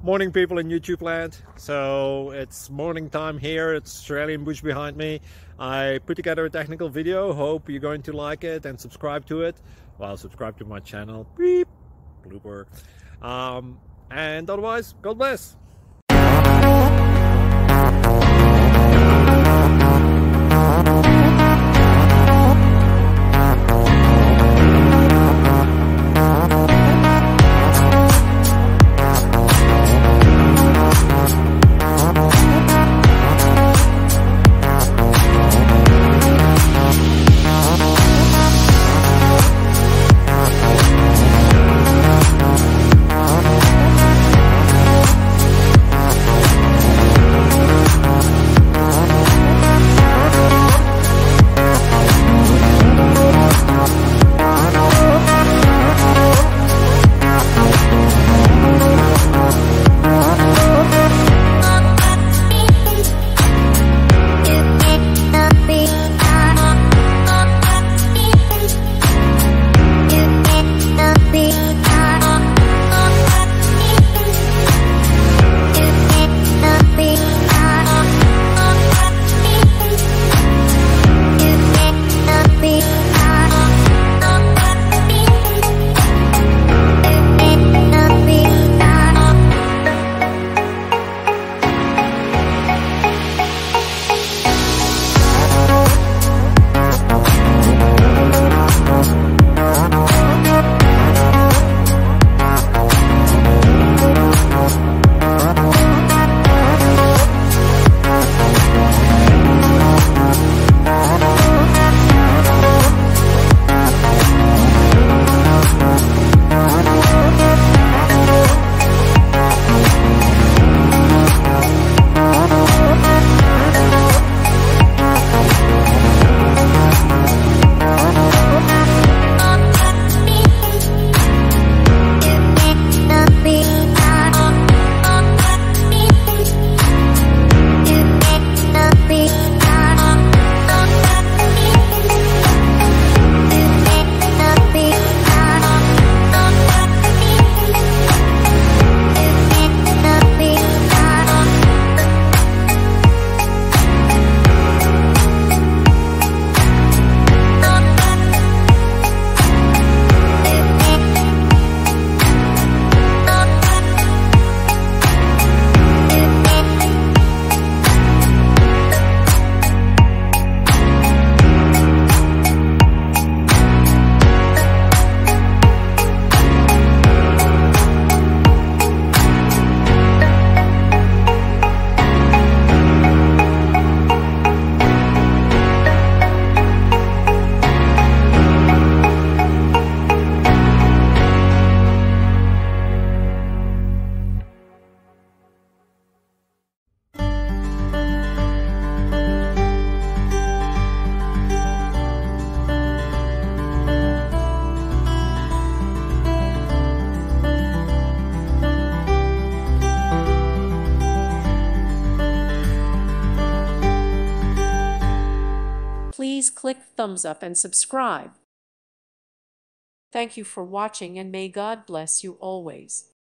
Morning, people in YouTube land. So it's morning time here. It's Australian bush behind me. I put together a technical video. Hope you're going to like it and subscribe to it. Well, subscribe to my channel. Beep. Blooper. And otherwise, God bless. Please click thumbs up and subscribe. Thank you for watching, and may God bless you always.